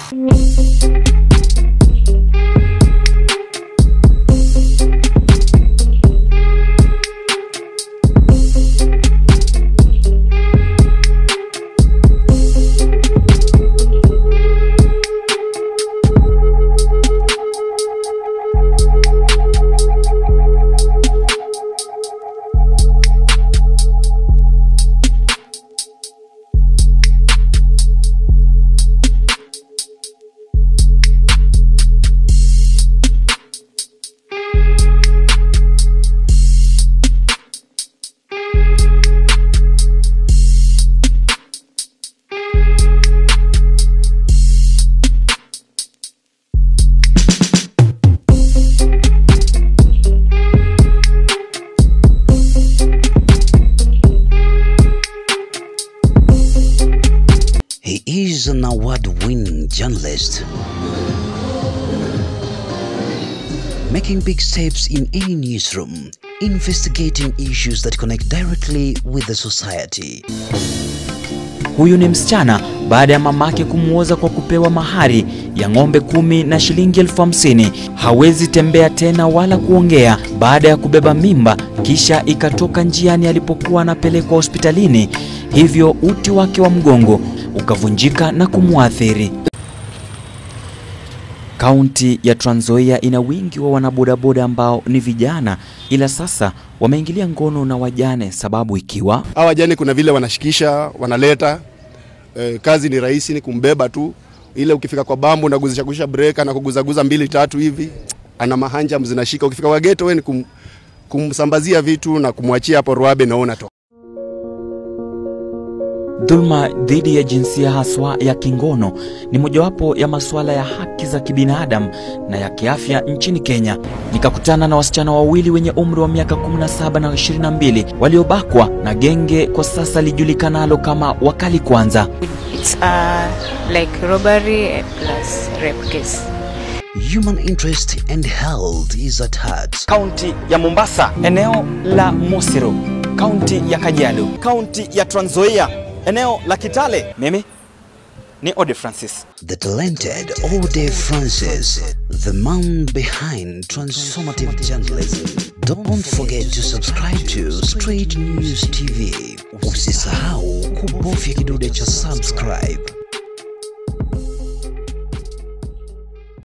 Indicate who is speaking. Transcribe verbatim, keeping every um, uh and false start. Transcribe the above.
Speaker 1: He is an award-winning journalist, making big steps in any newsroom, investigating issues that connect directly with the society.
Speaker 2: Huyu ni msichana baada ya mamake kumuoza kwa kupewa mahari ya ng'ombe kumi na shilingi elfu hamsini. Hawezi tembea tena wala kuongea baada ya kubeba mimba, kisha ikatoka njiani alipokuwa anapelekwa hospitalini, hivyo uti wake wa mgongo ukavunjika na kumuathiri. Kaunti ya Trans Nzoia ina wingi wa wanabodaboda ambao ni vijana, ila sasa wameingilia ngono na wajane, sababu ikiwa
Speaker 3: hawa wajane kuna vile wanashikisha, wanaleta e, kazi ni rahisi, ni kumbeba tu. Ile ukifika kwa bambu na guzisha guzisha breaker na kuguzaguza mbili tatu hivi, ana mahanja mzinashika. Ukifika kwa ghetto wewe ni kum, kumsambazia vitu na kumwachia hapo ruabe na ona to.
Speaker 2: Dhulma dhidi ya jinsia haswa ya kingono ni mojawapo ya masuala ya haki za kibinadamu na ya kiafya nchini Kenya. Nikakutana na wasichana wawili wenye umri wa miaka kumi na saba na ishirini na mbili waliobakwa na genge kwa sasa lijulikanalo kama Wakali Kwanza.
Speaker 4: It's uh, like robbery plus rape case.
Speaker 1: Human interest and health is at heart.
Speaker 2: Kaunti ya Mombasa, eneo la Mosiro, kaunti ya Kajiado, kaunti ya Trans Nzoia, eneo la Kitale. Mimi ni Ode Francis.
Speaker 1: The talented Ode Francis, the man behind transformative journalism. Don't forget to subscribe to Straight News T V. Usisahau kubofya kidude cha subscribe.